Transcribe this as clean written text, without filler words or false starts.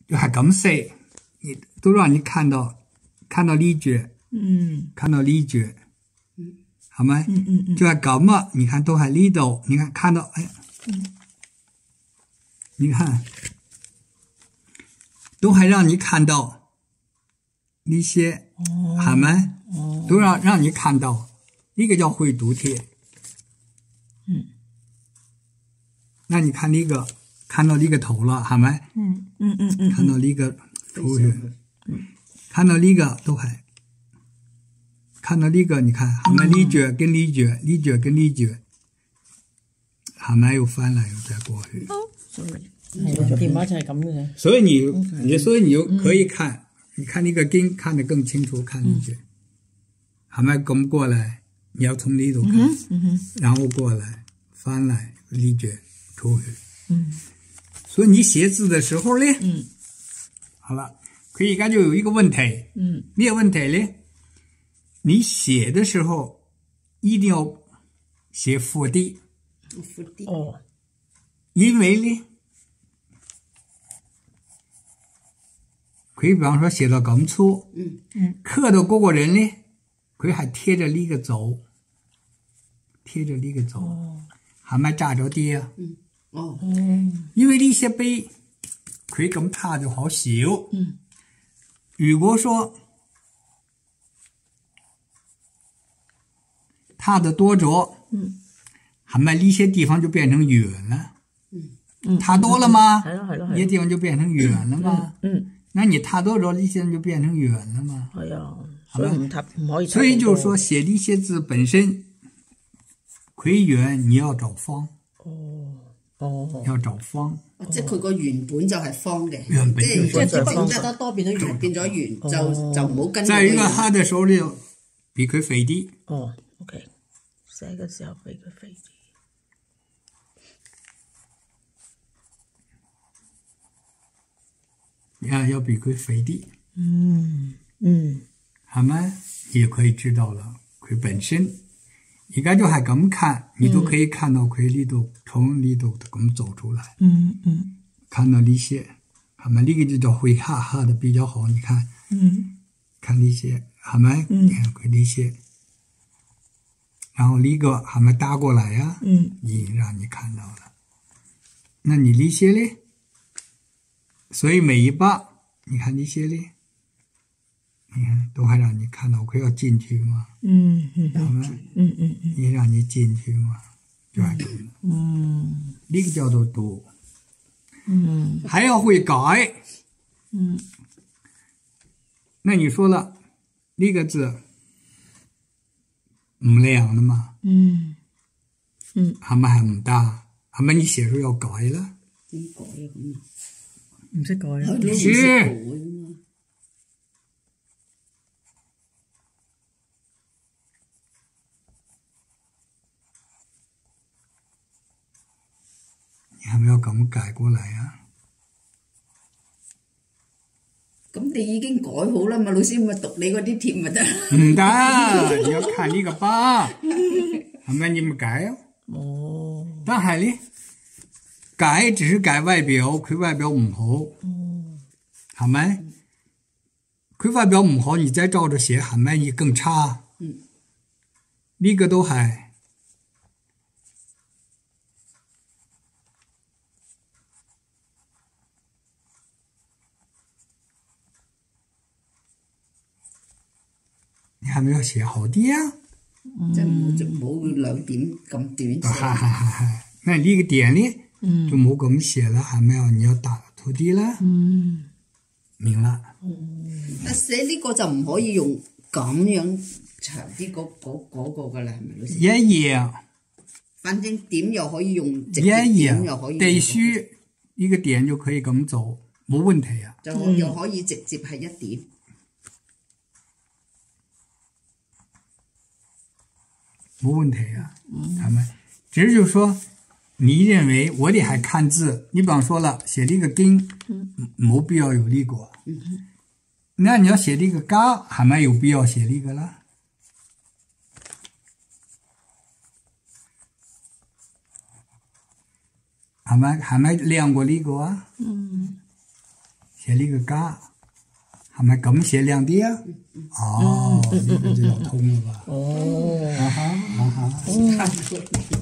就係咁寫，都讓你看到呢句，看到呢句，係咪？就係咁啊！你看都係呢度，你看到，哎，你看，都係讓你看到呢些，係咪？都讓你看到，呢個叫會讀貼。那你看呢個，看到呢個頭啦，係咪？看到呢個頭血，看到呢個都係，看到呢個，你看係咪呢句跟呢句，呢句跟呢句，係咪又翻嚟又再過去？ 電話就係咁嘅。 所以你就可以看，你看呢個經看得更清楚，看呢句，係咪咁過來？你要從呢度看，然後過來翻來呢句。出去，所以你寫字的時候呢，好了，佢而家就有一個問題，咩問題呢？你寫的時候一定要寫伏啲，因為呢，佢比方說寫到咁粗，刻到嗰個人呢，佢係貼着呢個走，係咪揸咗啲啊？因為呢些碑佢咁差就好少。如果說差的多咗，係咪呢些地方就變成圓了？差多了嗎？呢些地方就變成圓了嗎？那你差多咗，呢些就變成圓了嗎？ 係啊，所以唔可以。 所以就是說寫呢些字本身佢圓，你要找方。要找方， 即係佢個原本就係方嘅， 原本即係只不過得多變咗圓， 變咗圓，就唔好跟。 再一個黑嘅時候呢，比佢肥啲。 OK， 寫嘅時候比佢肥啲。要比佢肥啲。係咪？也可以知道了，佢本身。而家就係咁看，你都可以看到佢呢度從呢度咁走出來。看到呢些，係咪呢個就叫會黑的比較好？你看，看呢些，係咪？你看佢呢些，然後呢個係咪搭過來呀？已經讓你看到了。那你呢些呢？所以每一把，你看呢些呢？你看，都係讓你看到佢要進去嘛，係咪？也讓你進去嘛，就係咁。呢個叫做讀，還要會改。那你說了，呢個字唔靚的嘛，係咪係唔得？係咪你寫書要改啦？ 點改啊咁啊？ 唔識改啊？ 是。你係咪要咁改過嚟啊？ 咁你已經改好啦嘛，老師咪讀你嗰啲貼咪得。 唔得，你要看呢個吧，係咪你唔改啊？但係呢，改只是改外表，佢外表唔好，係咪？佢外表唔好，你再照着寫，係咪你更差？呢個都係。你係咪要寫好啲啊？ 即係冇兩點咁短。 係，那呢個點呢，就冇咁寫啦，係咪你要打粗啲啦？明啦。 但寫呢個就唔可以用咁樣長啲嗰個㗎啦，係咪老師？ 一樣。 反正點又可以用直接點又可以。 必須呢個點就可以咁做，冇問題啊。 就又可以直接係一點。 冇問題啊，係咪？只是就是說，你認為我哋係看字，你比方說了，寫呢個經，冇必要有呢個。那你要寫呢個家，係咪有必要寫呢個啦？係咪練過呢個啊？ 寫呢個家，係咪咁寫靚啲啊？哦，呢個就有通啦吧？ 哦， 啊哈啊哈。